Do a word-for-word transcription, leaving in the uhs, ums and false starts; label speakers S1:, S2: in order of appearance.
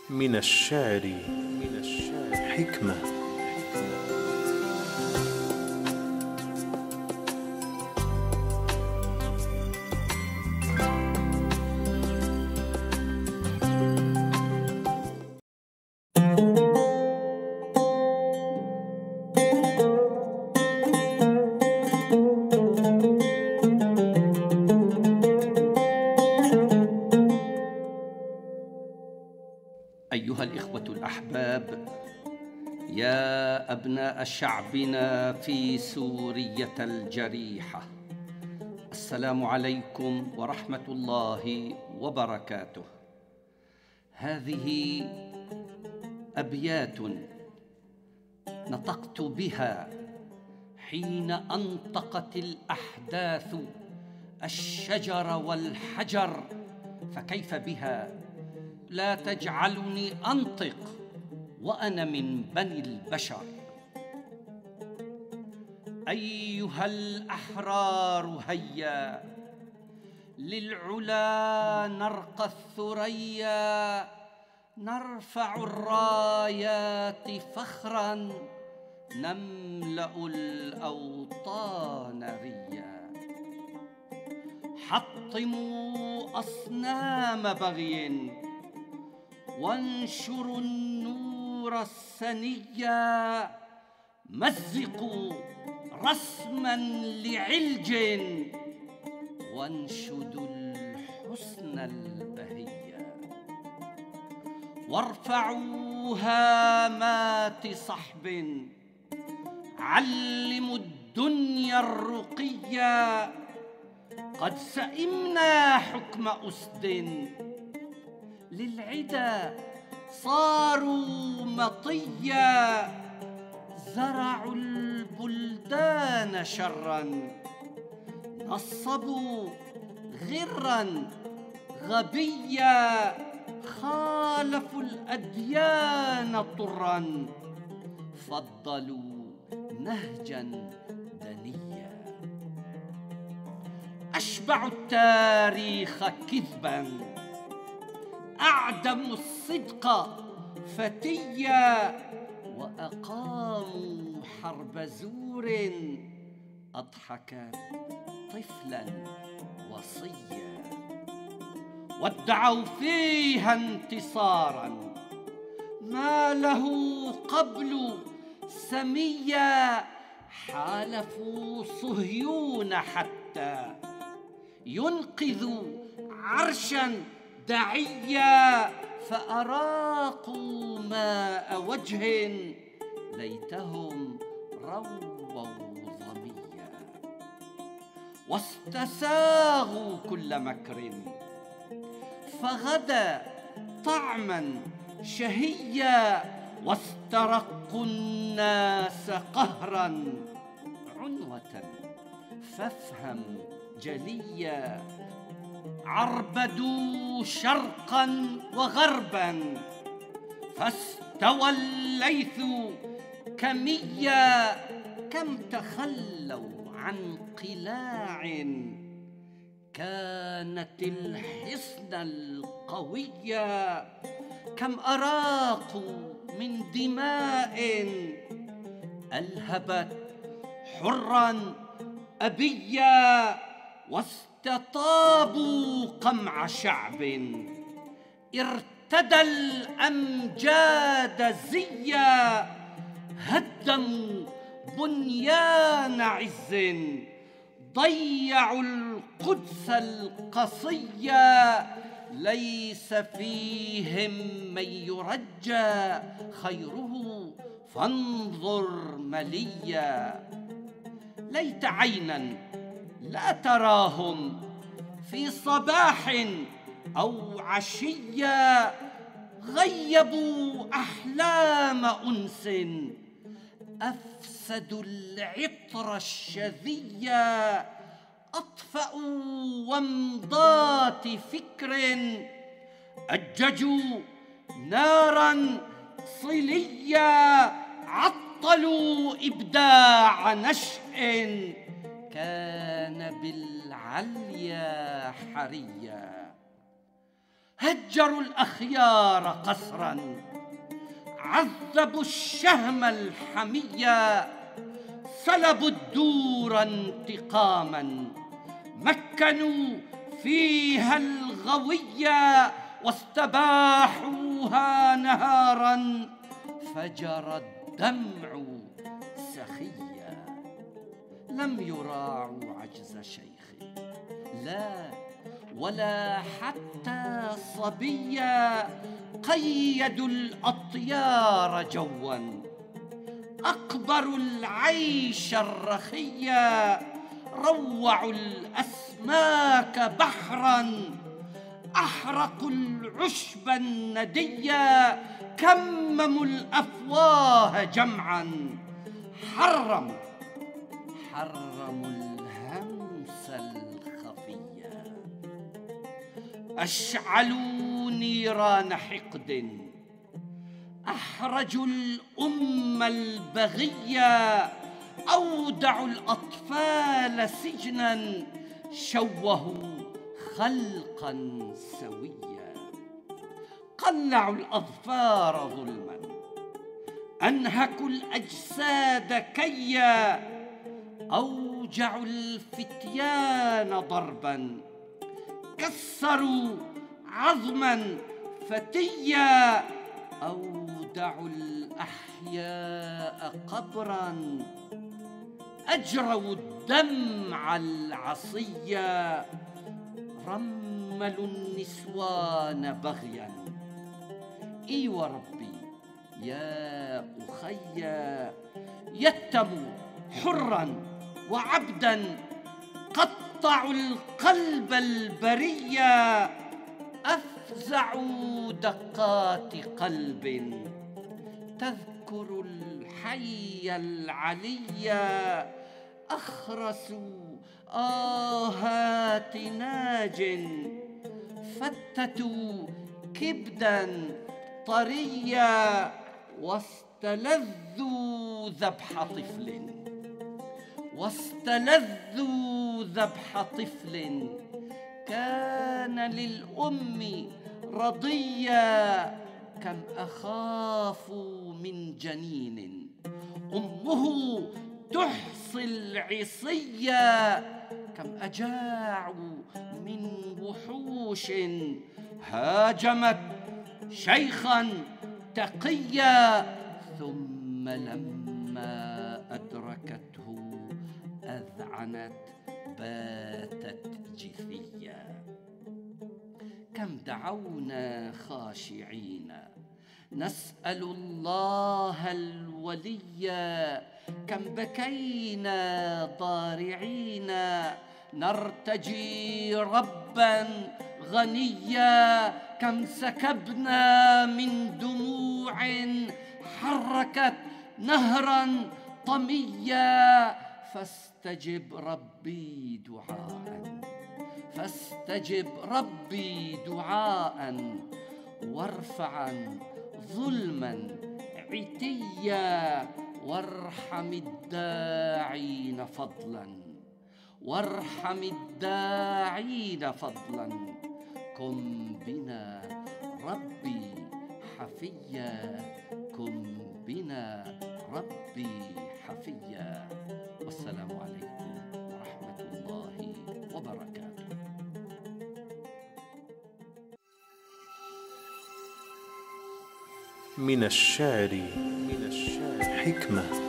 S1: من الشعر حكمة.
S2: أيها الإخوة الأحباب، يا أبناء شعبنا في سورية الجريحة، السلام عليكم ورحمة الله وبركاته. هذه أبيات نطقت بها حين أنطقت الأحداث الشجر والحجر، فكيف بها لا تجعلني أنطق وأنا من بني البشر. أيها الأحرار هيا للعلا نرقى الثريا، نرفع الرايات فخرا نملأ الأوطان ريا. حطموا أصنام بغي وانشروا النور السنيا، مزقوا رسما لعلج وانشدوا الحسن البهيا. وارفعوا هامات صحب علموا الدنيا الرقيا، قد سئمنا حكم أسد للعدا صاروا مطيا. زرعوا البلدان شرا نصبوا غرا غبيا، خالفوا الأديان طرا فضلوا نهجا دنيا. أشبعوا التاريخ كذبا أعدموا الصدق فتيا، وأقاموا حرب زور أضحكت طفلا وصيا. وادعوا فيها انتصارا ما له قبل سميا، حالفوا صهيون حتى ينقذوا عرشا دعيا، فأراقوا ماء وجه ليتهم رووا ظميا. واستساغوا كل مكر فغدا طعما شهيا، واسترقوا الناس قهرا عنوة فافهم جليا. عربدوا شرقا وغربا فاستوى الليث كميا، كم تخلوا عن قلاع كانت الحصن القوية، كم أراقوا من دماء ألهبت حرا أبيا. واستطابوا قمع شعب ارتدى الأمجاد زيا، هدموا بنيان عز ضيعوا القدس القصيا. ليس فيهم من يرجى خيره فانظر مليا. ليت عينا لا تراهم في صباح أو عشيا، غيبوا أحلام أنس أفسدوا العطر الشذيا. أطفأوا ومضات فكر أججوا نارا صليا، عطلوا إبداع نشء كان بالعليا حريا. هجروا الأخيار قسرا، عذبوا الشهم الحمية، سلبوا الدور انتقاما، مكنوا فيها الغوية واستباحوها نهارا، فجرى الدمع سخيا. لم يراعوا عجز شيخ، لا ولا حتى صبيا، قيدوا الأطيار جوا، أقبروا العيش الرخيا، روعوا الأسماك بحرا، أحرقوا العشب النديا، كمموا الأفواه جمعا، حرموا حرموا الهمس الخفيا، أشعلوا نيران حقد، أحرجوا الأم البغية، أودعوا الأطفال سجنا، شوهوا خلقا سويا، قلعوا الأظفار ظلما، أنهكوا الأجساد كيا، أوجعوا الفتيان ضربا، كسروا عظما فتيا، أودعوا الأحياء قبرا، أجروا الدمع العصيا، رملوا النسوان بغيا. إي وربي يا أخيا، يتموا حرا وعبدا، قطعوا القلب البريا، أفزعوا دقات قلب، تذكر الحي العليا، أخرسوا آهات ناج، فتتوا كبدا طريا، واستلذوا ذبح طفل واستلذوا ذبح طفل كان للأم رضيا. كم أخافوا من جنين أمه تحصي العصيا، كم أجاعوا من وحوش هاجمت شيخا تقيا، ثم لما أدركته أذعنت باتت جثيا. كم دعونا خاشعين نسأل الله الولي، كم بكينا ضارعين نرتجي ربا غنيا، كم سكبنا من دموع حركت نهرا طميا، فاستجب ربي دعاء فاستجب ربي دعاء، وارفعا ظلما عتيا، وارحم الداعين فضلا وارحم الداعين فضلا، كن بنا ربي حفيا، كن بنا ربي حفيا. والسلام عليكم ورحمة الله وبركاته.
S1: من الشعر من الشعر حكمة.